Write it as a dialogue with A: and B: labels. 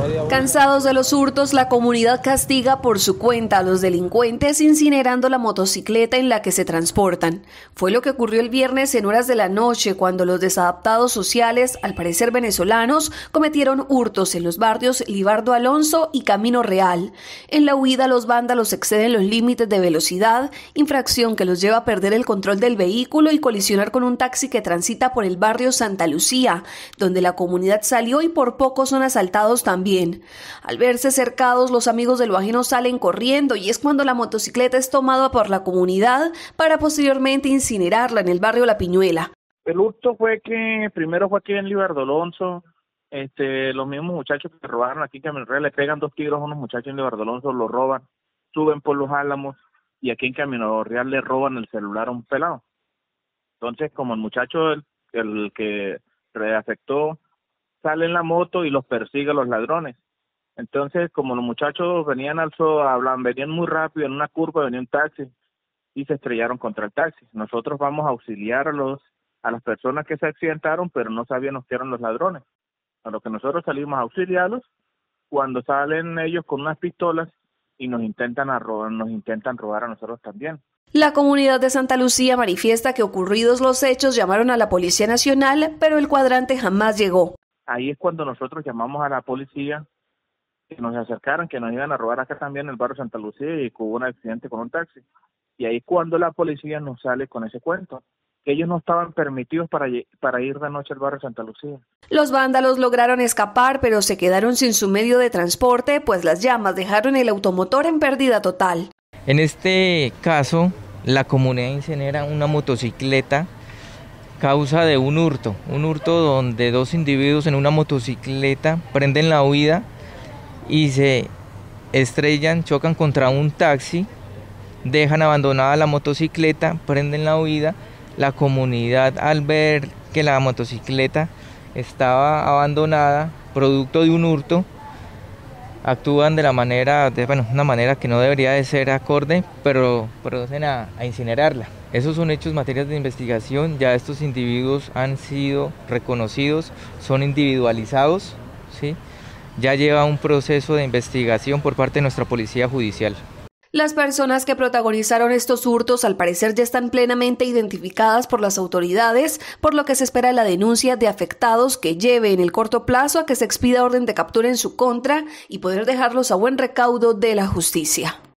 A: Cansados de los hurtos, la comunidad castiga por su cuenta a los delincuentes incinerando la motocicleta en la que se transportan. Fue lo que ocurrió el viernes en horas de la noche cuando los desadaptados sociales, al parecer venezolanos, cometieron hurtos en los barrios Libardo Alonso y Camino Real. En la huida, los vándalos exceden los límites de velocidad, infracción que los lleva a perder el control del vehículo y colisionar con un taxi que transita por el barrio Santa Lucía, donde la comunidad salió y por poco son asaltados también. Al verse cercados, los amigos del Bajino salen corriendo y es cuando la motocicleta es tomada por la comunidad para posteriormente incinerarla en el barrio La Piñuela.
B: El hurto primero fue aquí en Libardo Alonso. Los mismos muchachos que robaron aquí en Camino Real le pegan 2 tiros a unos muchachos en Libardo Alonso, los roban, suben por los Álamos y aquí en Camino Real le roban el celular a un pelado. Entonces, como el muchacho, el que reafectó, sale en la moto y los persigue a los ladrones. Entonces, como los muchachos venían muy rápido en una curva, venía un taxi y se estrellaron contra el taxi. Nosotros vamos a auxiliar a las personas que se accidentaron, pero no sabíamos que eran los ladrones. A lo que nosotros salimos a auxiliarlos, cuando salen ellos con unas pistolas y nos intentan robar a nosotros también.
A: La comunidad de Santa Lucía manifiesta que ocurridos los hechos llamaron a la Policía Nacional, pero el cuadrante jamás llegó.
B: Ahí es cuando nosotros llamamos a la policía, que nos acercaran, que nos iban a robar acá también en el barrio Santa Lucía y que hubo un accidente con un taxi. Y ahí cuando la policía nos sale con ese cuento, que ellos no estaban permitidos para ir de noche al barrio Santa Lucía.
A: Los vándalos lograron escapar, pero se quedaron sin su medio de transporte, pues las llamas dejaron el automotor en pérdida total.
C: En este caso, la comunidad incinera una motocicleta causa de un hurto donde 2 individuos en una motocicleta prenden la huida y se estrellan, chocan contra un taxi, dejan abandonada la motocicleta, prenden la huida. La comunidad, al ver que la motocicleta estaba abandonada, producto de un hurto, actúan de una manera que no debería de ser acorde, pero proceden a incinerarla. Esos son hechos materias de investigación, ya estos individuos han sido reconocidos, son individualizados, ¿sí? Ya lleva un proceso de investigación por parte de nuestra Policía Judicial.
A: Las personas que protagonizaron estos hurtos al parecer ya están plenamente identificadas por las autoridades, por lo que se espera la denuncia de afectados que lleve en el corto plazo a que se expida orden de captura en su contra y poder dejarlos a buen recaudo de la justicia.